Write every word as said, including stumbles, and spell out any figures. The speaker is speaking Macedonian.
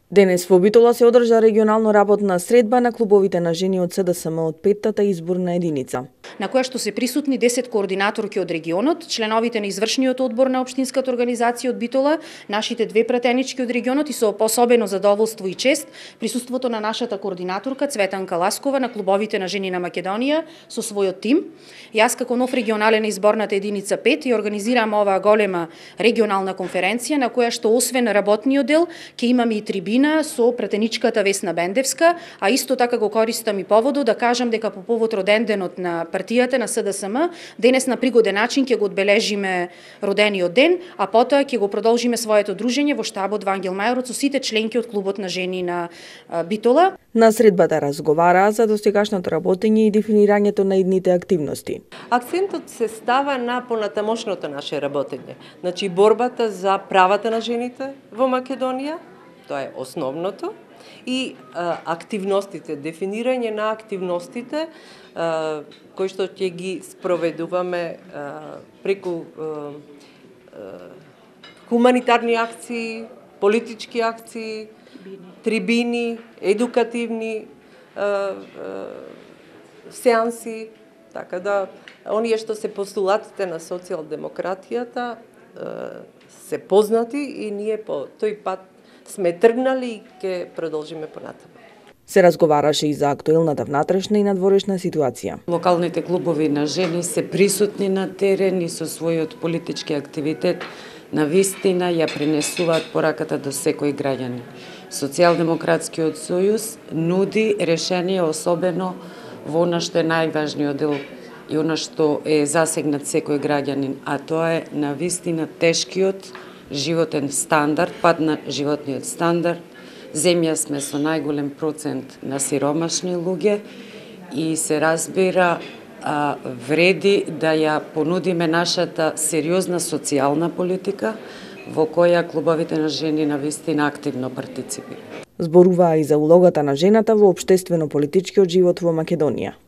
Денес во Битола се одржа регионално работна средба на клубовите на жени од СДСМ од петтата изборна единица, на која што се присутни десет координаторки од регионот, членовите на извршниот одбор на општинската организација од Битола, нашите две пратенички од регионот и со особено задоволство и чест присуството на нашата координаторка Цветанка Ласкова на клубовите на жени на Македонија со својот тим. Јас како нов регионален изборната единица пет и организирам оваа голема регионална конференција на која што освен работниот дел ќе имаме и трибина со пратеничката Весна Бендевска, а исто така го користам и поводот да кажам дека по повод роденденот на партијата на СДСМ, денес на пригоден начин ќе го одбележиме родениот ден, а потоа ќе го продолжиме своето дружење во штабот во Ангел Мајорот со сите членки од клубот на жени на Битола. На средбата разговараа за достигашното работење и дефинирањето на идните активности. Акцентот се става на понатамошното наше работење, значи борбата за правата на жените во Македонија, тоа е основното, и а, активностите, дефинирање на активностите а, кои што ќе ги спроведуваме а, преку а, а, хуманитарни акции, политички акции, трибини, едукативни а, а, сеанси, така да оние што се постулатите на социјалдемократијата а, се познати и ние по тој пат сме тргнали и ќе продолжиме понатаму. Се разговараше и за актуелната внатрешна и надворешна ситуација. Локалните клубови на жени се присутни на терен и со својот политички активитет на вистина ја пренесуваат пораката до секој граѓанин. Социјалдемократскиот сојуз нуди решение особено во она што е најважниот дел и она што е засегнат секој граѓанин, а тоа е на вистина тешкиот животен стандард, пад на животниот стандард. Земја сме со најголем процент на сиромашни луѓе и се разбира а, вреди да ја понудиме нашата сериозна социјална политика во која клубовите на жени на вистина активно партиципираат. Зборуваа и за улогата на жената во општествено-политичкиот живот во Македонија.